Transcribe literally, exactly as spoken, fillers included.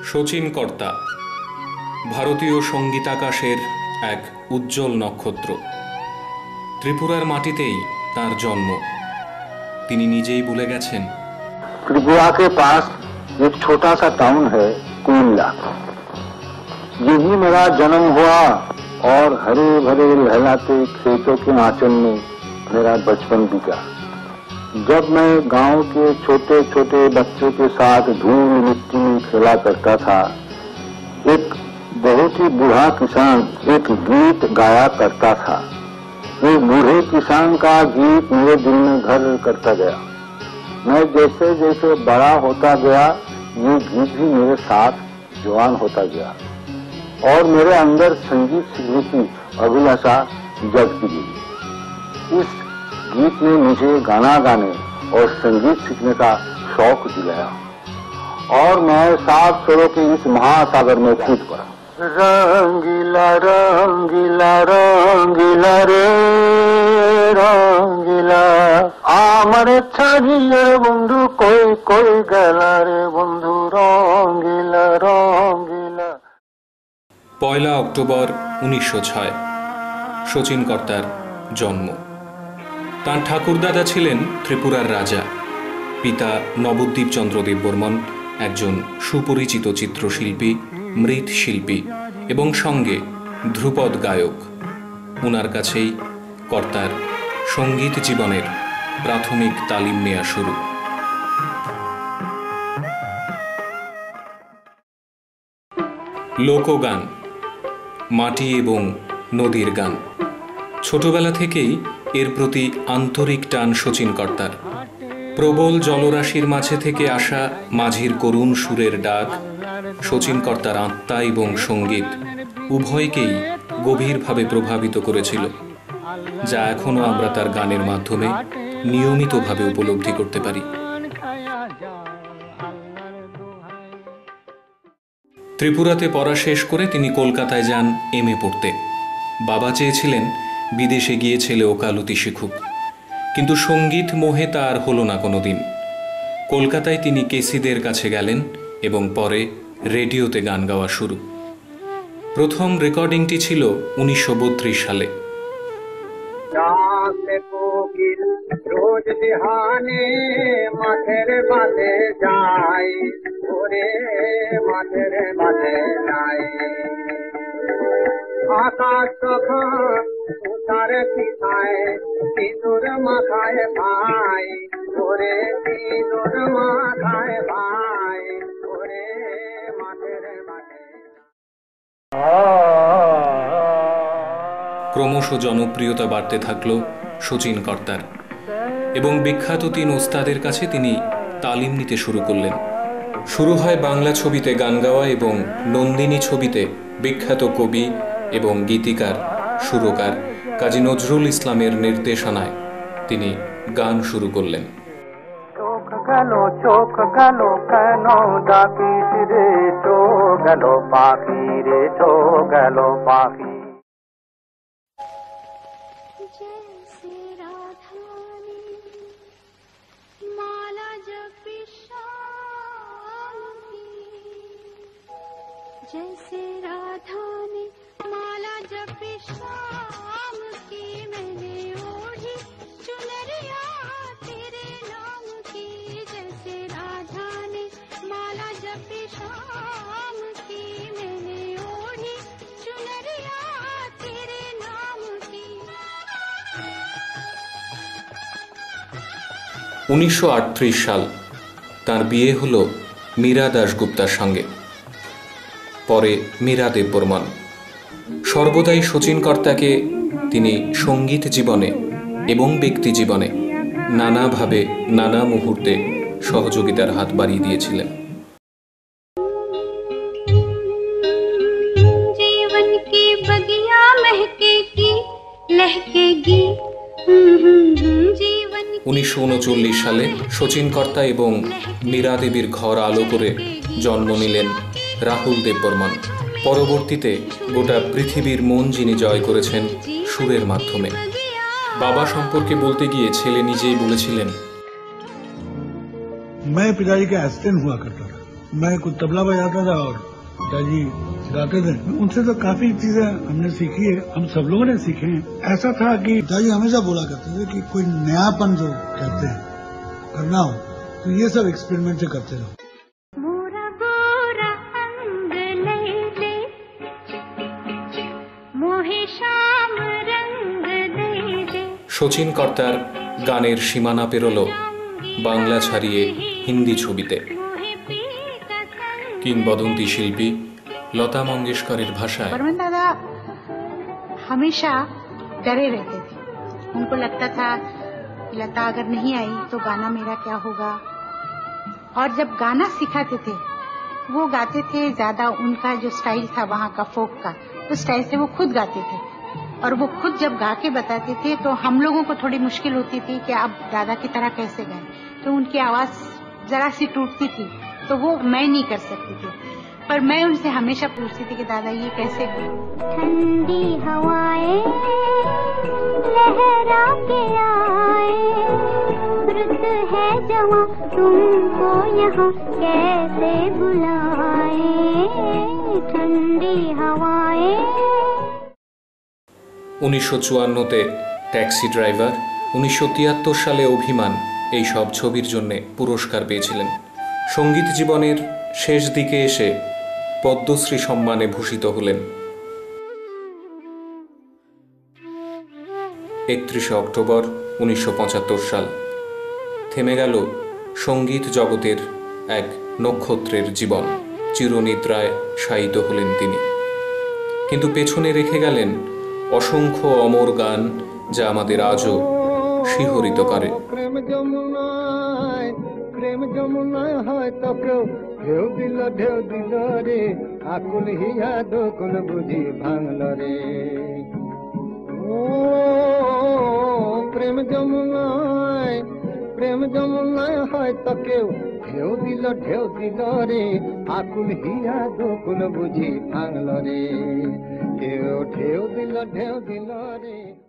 শচীন কর্তা ভারতীয় সঙ্গীতাকাশের এক উজ্জ্বল নক্ষত্র। ত্রিপুরার মাটিতেই তার জন্ম। তিনি নিজেই বলে গেছেন, त्रिपुरा के पास एक छोटा सा टाउन है कुमिल्ला। यही मेरा जन्म हुआ और हरे भरे लहलाते खेतों के आंचल में मेरा बचपन बीता। जब मैं गांव के छोटे छोटे बच्चों के साथ धूल मिट्टी में खेला करता था, एक बहुत ही बूढ़ा किसान एक गीत गाया करता था। ये बूढ़े किसान का गीत मेरे दिल में घर करता गया। मैं जैसे जैसे बड़ा होता गया, ये गीत भी मेरे साथ जवान होता गया और मेरे अंदर संगीत सीखने की अभिलाषा जगती गई। इस गीत ने मुझे गाना गाने और संगीत सीखने का शौक दिलाया और मैं सात स्वरों के इस महासागर में कूद पड़ा। रंगीला रंगीला रंगीला रे रंगीला আমার ছাড়িয়ে বন্ধু কই কই গেলা রে বন্ধু রঙ্গিলা রঙ্গিলা। পয়লা অক্টোবর উনিশশো ছয় শচীন কর্তার জন্ম। তাঁর ঠাকুরদাদা ছিলেন ত্রিপুরার রাজা। পিতা নবদ্বীপ চন্দ্র দেববর্মন একজন সুপরিচিত চিত্রশিল্পী, মৃৎশিল্পী এবং সঙ্গে ধ্রুপদ গায়ক। ওনার কাছেই কর্তার সঙ্গীত জীবনের প্রাথমিক তালিম নেওয়া শুরু। লোকগান, মাটি এবং নদীর গান, ছোটবেলা থেকেই এর প্রতি আন্তরিক টান শচীন কর্তার। প্রবল জলরাশির মাঝে থেকে আসা মাঝির করুণ সুরের ডাক শচীন কর্তার আত্মা এবং সঙ্গীত উভয়কেই গভীরভাবে প্রভাবিত করেছিল, যা এখনো আমরা তার গানের মাধ্যমে নিয়মিতভাবে উপলব্ধি করতে পারি। ত্রিপুরাতে পড়া শেষ করে তিনি কলকাতায় যান এম এ পড়তে। বাবা চেয়েছিলেন বিদেশে গিয়ে ছেলে ওকালতি শিখুক, কিন্তু সঙ্গীত মোহে তার হলো না কোনোদিন। কলকাতায় তিনি কেসিদের কাছে গেলেন এবং পরে রেডিওতে গান গাওয়া শুরু। প্রথম রেকর্ডিংটি ছিল উনিশশো বত্রিশ সালে। রোজ বিহানে মাঠের মাঝে যাই, ওরে মাঠের মাঝে যাই, আকাশ তখন উতার পিছায় সিঁদুর মাথায় ভাই, ওরে সিঁদুর মাথায় ভাই, ওরে মাঠের মাঝে। ক্রমশ জনপ্রিয়তা বাড়তে থাকল শচীন কর্তার এবং বিখ্যাত তিন ওস্তাদের কাছে তিনি তালিম নিতে শুরু করলেন। শুরু হয় বাংলা ছবিতে গান গাওয়া এবং নন্দিনী ছবিতে বিখ্যাত কবি এবং গীতিকার সুরকার কাজী নজরুল ইসলামের নির্দেশনায় তিনি গান শুরু করলেন। চোখ গেল চোখ গেল কেন ডাকিস রে, চোখ গেল পাখি রে, চোখ গেল পাখি। जैसे राधा ने माला जपी शाम की, मैंने ओढ़ी चुनरिया तेरे नाम की। जैसे राधा ने माला जपी शाम की, मैंने ओढ़ी चुनरिया तेरे नाम की। উনিশশো আটত্রিশ সাল তার বিয়ে হল মীরা দাশগুপ্তার সঙ্গে, পরে মীরা দেববর্মন। সর্বদাই শচীন কর্তাকে তিনি সঙ্গীত জীবনে এবং ব্যক্তি জীবনে নানাভাবে নানা মুহূর্তে সহযোগিতার হাত বাড়িয়ে দিয়েছিলেন। जीवन की बगिया महकेगी लहकेगी। উনিশশো উনচল্লিশ সালে শচীন কর্তা এবং মীরা দেবীর ঘর আলো করে জন্ম নিলেন রাহুল দেববর্মন। পরবর্তীতে গোটা পৃথিবীর মন যিনি জয় করেছেন সুরের মাধ্যমে। বাবা সম্পর্কে বলতে গিয়ে ছেলে নিজেই বলেছিলেন, मैं पिताजी का असिस्टेंट हुआ करता था। मैं कुछ तबला बजाता था और पिताजी गाते थे। उनसे तो काफी चीजें हमने सीखी है, हम सब लोगों ने सीखे हैं। ऐसा था कि पिताजी हमेशा बोला करते थे कि कोई नयापन जो कहते हैं करना हो तो ये सब एक्सपेरिमेंट से करते रहो। मोरा गोरा अंग लैले मोहे श्याम रंग दे दे। শচীন কর্তার গানের সীমানা পেরোল বাংলা ছাড়িয়ে হিন্দি ছবিতে। কিংবদন্তি শিল্পী লতা মঙ্গেশকরের ভাষায় बर्मन दादा हमेशा डरे रहते थे। उनको लगता था कि लता अगर नहीं आई तो गाना मेरा क्या होगा। और जब गाना सिखाते थे वो गाते थे ज्यादा, उनका जो स्टाइल था वहाँ का फोक का, उस स्टाइल से वो खुद गाते थे। और वो खुद जब गा के बताते थे तो हम लोगों को थोड़ी मुश्किल होती थी कि आप दादा की तरह कैसे गाएं, तो उनकी आवाज जरा सी टूटती थी तो वो मैं नहीं कर सकती थी। पर मैं उनसे हमेशा पूछती थी कि दादा ये कैसे गाएं। ठंडी हवाएं लहरा के आए, रुत है जवां तुमको यहाँ कैसे बुलाए। ठंडी हवाएं। উনিশশো চুয়ান্নতে ট্যাক্সি ড্রাইভার, উনিশশো তিয়াত্তর সালে অভিমান, এই সব ছবির জন্য পুরস্কার পেয়েছিলেন। সঙ্গীত জীবনের শেষ দিকে এসে পদ্মশ্রী সম্মানে ভূষিত হলেন। একত্রিশে অক্টোবর উনিশশো পঁচাত্তর সাল থেমে গেল সঙ্গীত জগতের এক নক্ষত্রের জীবন। চিরনিদ্রায় শায়িত হলেন তিনি, কিন্তু পেছনে রেখে গেলেন অসংখ্য অমর গান যা আমাদের আজও শিহরিত করে। প্রেম যমুনায় প্রেম যমুনায় হয়তো কেউ ঢেউ দিল ঢেউ দিল রে, আকুল হিয়া দোকুল বুঝি ভাঙল রে। ও প্রেম যমুনায় প্রেম যমুনায় হয়তো কেউ ঢেউ দিল ঢেউ দিল রে, আকুল হিয়া দোকুল বুঝি ভাঙল রে। ঢেউ ঢেউ দিল ঢেউ দিল রে।